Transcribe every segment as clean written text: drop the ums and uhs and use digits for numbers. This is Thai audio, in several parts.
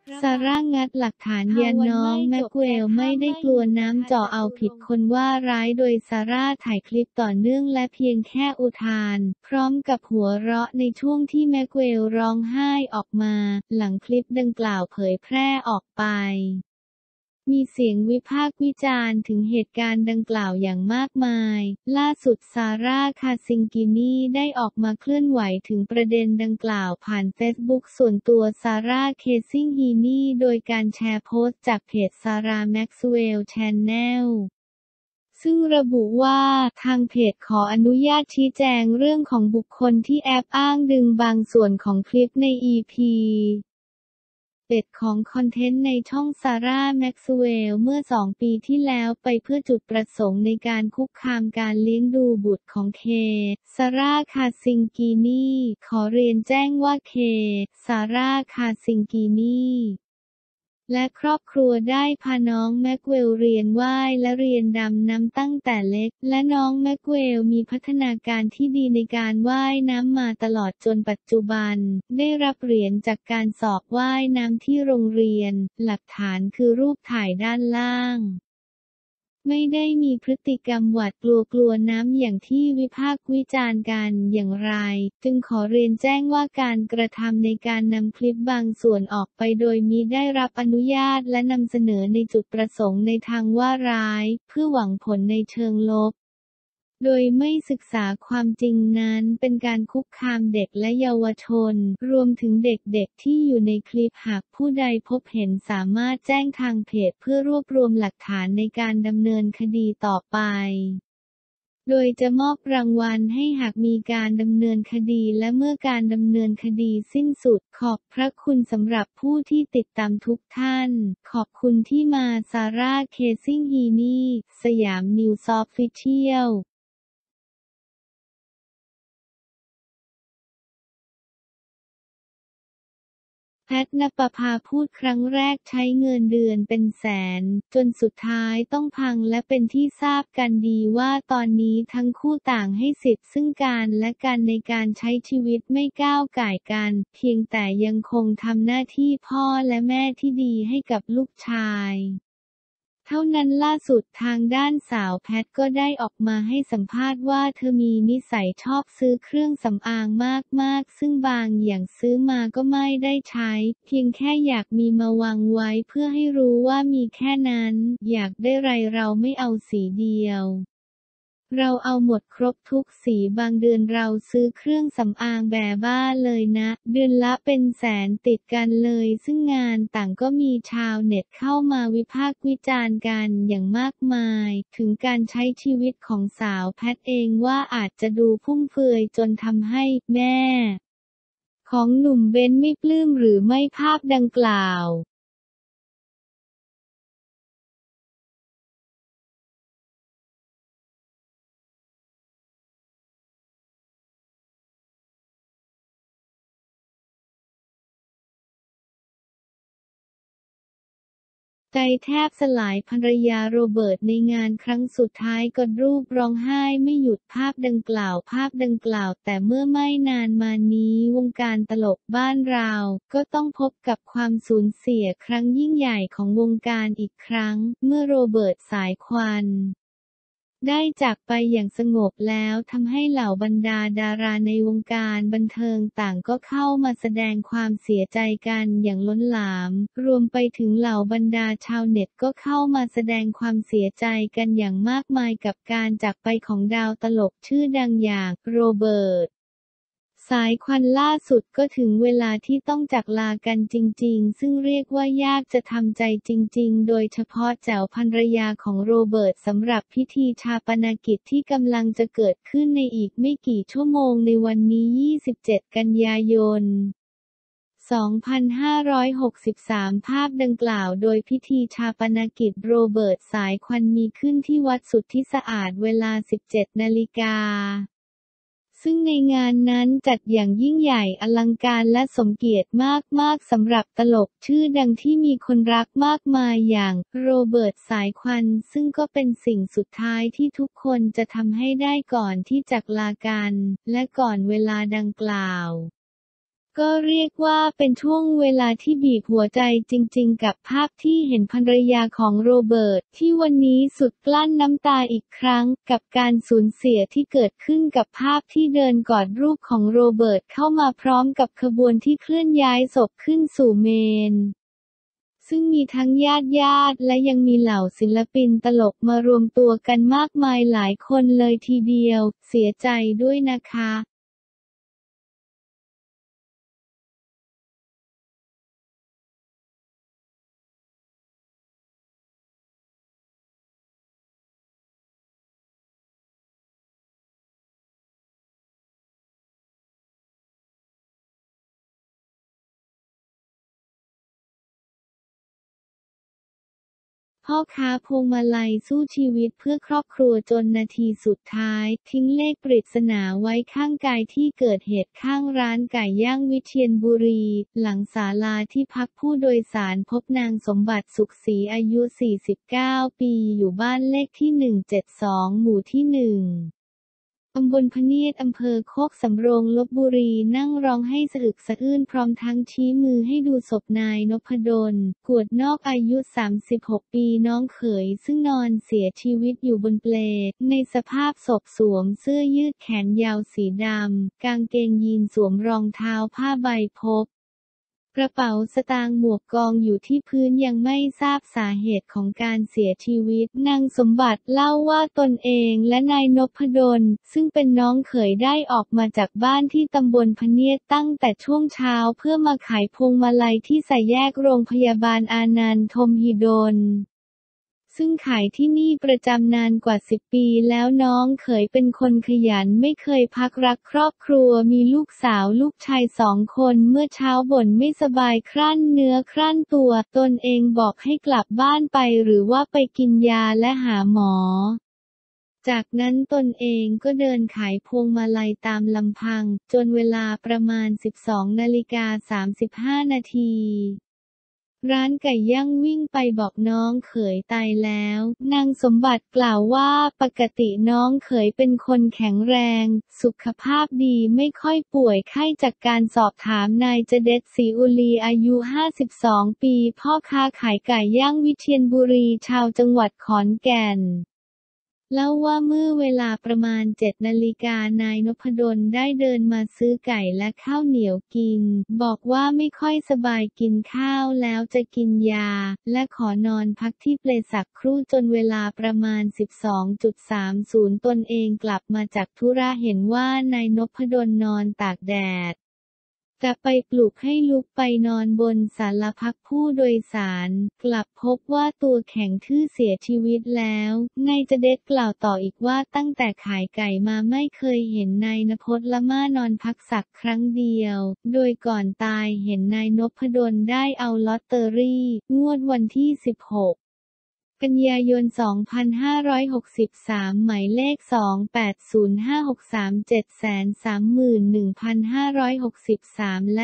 ซาร่างัดหลักฐานยันน้องแม็กเวลไม่ได้กลัวน้ำจ่อเอาผิดคนว่าร้ายโดยซาร่าถ่ายคลิปต่อเนื่องและเพียงแค่อุทานพร้อมกับหัวเราะในช่วงที่แม็กเวลร้องไห้ออกมาหลังคลิปดังกล่าวเผยแพร่ออกไปมีเสียงวิพากษ์วิจารณ์ถึงเหตุการณ์ดังกล่าวอย่างมากมายล่าสุดซาร่าคาซิงกินีได้ออกมาเคลื่อนไหวถึงประเด็นดังกล่าวผ่านเฟซบุ๊กส่วนตัวซาร่าเคซิงฮีนีโดยการแชร์โพสต์จากเพจซาร่าแม็กซ์เวลล์แชนแนลซึ่งระบุว่าทางเพจขออนุญาตชี้แจงเรื่องของบุคคลที่แอบอ้างดึงบางส่วนของคลิปใน EPของคอนเทนต์ในช่องซาร่าแม็กซ์เวลล์เมื่อ2 ปีที่แล้วไปเพื่อจุดประสงค์ในการคุกคามการเลี้ยงดูบุตรของเคซาร่าคาซิงกินีขอเรียนแจ้งว่าเคซาร่าคาซิงกินีและครอบครัวได้พาน้องแม็กเวลเรียนว่ายและเรียนดำน้ำตั้งแต่เล็กและน้องแม็กเวลมีพัฒนาการที่ดีในการว่ายน้ำมาตลอดจนปัจจุบันได้รับเหรียญจากการสอบว่ายน้ำที่โรงเรียนหลักฐานคือรูปถ่ายด้านล่างไม่ได้มีพฤติกรรมหวาดกลัวน้ำอย่างที่วิพากษ์วิจารณ์กันอย่างไรจึงขอเรียนแจ้งว่าการกระทำในการนำคลิปบางส่วนออกไปโดยมิได้รับอนุญาตและนำเสนอในจุดประสงค์ในทางว่าร้ายเพื่อหวังผลในเชิงลบโดยไม่ศึกษาความจริงนั้นเป็นการคุกคามเด็กและเยาวชนรวมถึงเด็กๆที่อยู่ในคลิปหากผู้ใดพบเห็นสามารถแจ้งทางเพจเพื่อรวบรวมหลักฐานในการดำเนินคดีต่อไปโดยจะมอบรางวัลให้หากมีการดำเนินคดีและเมื่อการดำเนินคดีสิ้นสุดขอบพระคุณสำหรับผู้ที่ติดตามทุกท่านขอบคุณที่มาซาร่าเคซิงฮีนีสยามนิวส์ออฟฟิเชียลแพทณปภาพูดครั้งแรกใช้เงินเดือนเป็นแสนจนสุดท้ายต้องพังและเป็นที่ทราบกันดีว่าตอนนี้ทั้งคู่ต่างให้สิทธิ์ซึ่งกันและกันในการใช้ชีวิตไม่ก้าวก่ายกันเพียงแต่ยังคงทำหน้าที่พ่อและแม่ที่ดีให้กับลูกชายเท่านั้นล่าสุดทางด้านสาวแพทก็ได้ออกมาให้สัมภาษณ์ว่าเธอมีนิสัยชอบซื้อเครื่องสำอางมากๆซึ่งบางอย่างซื้อมาก็ไม่ได้ใช้เพียงแค่อยากมีมาวางไว้เพื่อให้รู้ว่ามีแค่นั้นอยากได้ไรเราไม่เอาสีเดียวเราเอาหมดครบทุกสีบางเดือนเราซื้อเครื่องสำอางแบบบ้าเลยนะเดือนละเป็นแสนติดกันเลยซึ่งงานต่างก็มีชาวเน็ตเข้ามาวิพากษ์วิจารณ์กันอย่างมากมายถึงการใช้ชีวิตของสาวแพทเองว่าอาจจะดูฟุ่มเฟือยจนทำให้แม่ของหนุ่มเบนไม่ปลื้มหรือไม่ภาพดังกล่าวใจแทบสลายภรรยาโรเบิร์ตในงานครั้งสุดท้ายกอดรูปร้องไห้ไม่หยุดภาพดังกล่าวแต่เมื่อไม่นานมานี้วงการตลกบ้านเราก็ต้องพบกับความสูญเสียครั้งยิ่งใหญ่ของวงการอีกครั้งเมื่อโรเบิร์ตสายควันได้จากไปอย่างสงบแล้วทำให้เหล่าบรรดาดาราในวงการบันเทิงต่างก็เข้ามาแสดงความเสียใจกันอย่างล้นหลามรวมไปถึงเหล่าบรรดาชาวเน็ตก็เข้ามาแสดงความเสียใจกันอย่างมากมายกับการจากไปของดาวตลกชื่อดังอย่างโรเบิร์ตสายควันล่าสุดก็ถึงเวลาที่ต้องจากลากันจริงๆซึ่งเรียกว่ายากจะทำใจจริงๆโดยเฉพาะแจ๋วภรรยาของโรเบิร์ตสำหรับพิธีฌาปนกิจที่กำลังจะเกิดขึ้นในอีกไม่กี่ชั่วโมงในวันนี้27 กันยายน 2563 ภาพดังกล่าวโดยพิธีฌาปนกิจโรเบิร์ตสายควันมีขึ้นที่วัดสุทธิสะอาดเวลา 17 นาฬิกาซึ่งในงานนั้นจัดอย่างยิ่งใหญ่อลังการและสมเกียรติมากๆสำหรับตลกชื่อดังที่มีคนรักมากมายอย่างโรเบิร์ตสายควันซึ่งก็เป็นสิ่งสุดท้ายที่ทุกคนจะทำให้ได้ก่อนที่จากลากันและก่อนเวลาดังกล่าวก็เรียกว่าเป็นช่วงเวลาที่บีบหัวใจจริงๆกับภาพที่เห็นภรรยาของโรเบิร์ตที่วันนี้สุดกลั้นน้ำตาอีกครั้งกับการสูญเสียที่เกิดขึ้นกับภาพที่เดินกอดรูปของโรเบิร์ตเข้ามาพร้อมกับขบวนที่เคลื่อนย้ายศพขึ้นสู่เมนซึ่งมีทั้งญาติและยังมีเหล่าศิลปินตลกมารวมตัวกันมากมายหลายคนเลยทีเดียวเสียใจด้วยนะคะพ่อค้าพวงมาลัยสู้ชีวิตเพื่อครอบครัวจนนาทีสุดท้ายทิ้งเลขปริศนาไว้ข้างกายที่เกิดเหตุข้างร้านไก่ย่างวิเชียรบุรีหลังศาลาที่พักผู้โดยสารพบนางสมบัติสุขศรีอายุ 49 ปีอยู่บ้านเลขที่ 172 หมู่ที่ 1ตำบลพะเนียดอำเภอโคกสำโรงลพบุรีนั่งร้องไห้สะอึกสะอื้นพร้อมทั้งชี้มือให้ดูศพนายนพดลกวดนอกอายุ 36 ปีน้องเขยซึ่งนอนเสียชีวิตอยู่บนเปลในสภาพศพสวมเสื้อยืดแขนยาวสีดำกางเกงยีนสวมรองเท้าผ้าใบพกกระเป๋าสตางค์หมวกกองอยู่ที่พื้นยังไม่ทราบสาเหตุของการเสียชีวิตนางสมบัติเล่าว่าตนเองและนายนพดลซึ่งเป็นน้องเขยได้ออกมาจากบ้านที่ตำบลพะเนียดตั้งแต่ช่วงเช้าเพื่อมาขายพวงมาลัยที่สี่แยกโรงพยาบาลอานันทมหิดลซึ่งขายที่นี่ประจำนานกว่า10 ปีแล้วน้องเขยเป็นคนขยันไม่เคยพักรักครอบครัวมีลูกสาวลูกชาย2 คนเมื่อเช้าบ่นไม่สบายครั่นเนื้อครั่นตัวตนเองบอกให้กลับบ้านไปหรือว่าไปกินยาและหาหมอจากนั้นตนเองก็เดินขายพวงมาลัยตามลำพังจนเวลาประมาณ 12:35 นาทีร้านไก่ย่างวิ่งไปบอกน้องเขยตายแล้วนางสมบัติกล่าวว่าปกติน้องเขยเป็นคนแข็งแรงสุขภาพดีไม่ค่อยป่วยไข้จากการสอบถามนายจเดชศรีอุลีอายุ 52 ปีพ่อค้าขายไก่ย่างวิเชียรบุรีชาวจังหวัดขอนแก่นเล่าว่าเมื่อเวลาประมาณ 7 นาฬิกานายนพดลได้เดินมาซื้อไก่และข้าวเหนียวกินบอกว่าไม่ค่อยสบายกินข้าวแล้วจะกินยาและขอนอนพักที่เปลสักครู่จนเวลาประมาณ 12:30 ตนเองกลับมาจากธุระเห็นว่านายนพดลนอนตากแดดจะไปปลุกให้ลุกไปนอนบนศาลาพักผู้โดยสารกลับพบว่าตัวแข็งทื่อเสียชีวิตแล้วนายจเดชกล่าวต่ออีกว่าตั้งแต่ขายไก่มาไม่เคยเห็นนายณพจน์ละม่านอนพักสักครั้งเดียวโดยก่อนตายเห็นนายนพดลได้เอาลอตเตอรี่งวดวันที่ 16 กันยายน 2563 หมายเลข 280563731563 และ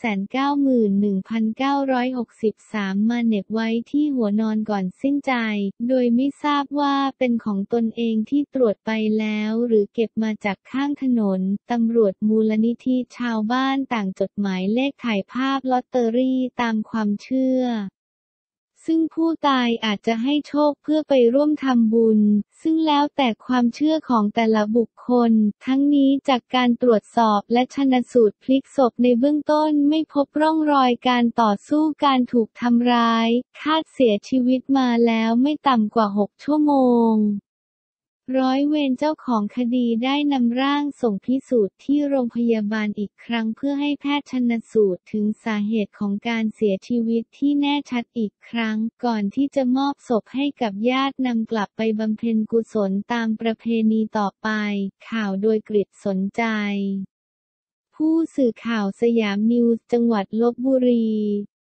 591,963 มาเหน็บไว้ที่หัวนอนก่อนสิ้นใจ โดยไม่ทราบว่าเป็นของตนเองที่ตรวจไปแล้วหรือเก็บมาจากข้างถนน ตำรวจมูลนิธิชาวบ้านต่างจดหมายเลขถ่ายภาพลอตเตอรี่ตามความเชื่อซึ่งผู้ตายอาจจะให้โชคเพื่อไปร่วมทำบุญซึ่งแล้วแต่ความเชื่อของแต่ละบุคคลทั้งนี้จากการตรวจสอบและชันสูตรพลิกศพในเบื้องต้นไม่พบร่องรอยการต่อสู้การถูกทำร้ายคาดเสียชีวิตมาแล้วไม่ต่ำกว่า 6 ชั่วโมงร้อยเวรเจ้าของคดีได้นำร่างส่งพิสูจน์ที่โรงพยาบาลอีกครั้งเพื่อให้แพทย์ชันสูตรถึงสาเหตุของการเสียชีวิตที่แน่ชัดอีกครั้งก่อนที่จะมอบศพให้กับญาตินำกลับไปบำเพ็ญกุศลตามประเพณีต่อไปข่าวโดยกฤษสนใจผู้สื่อข่าวสยามนิวส์จังหวัดลพบุรี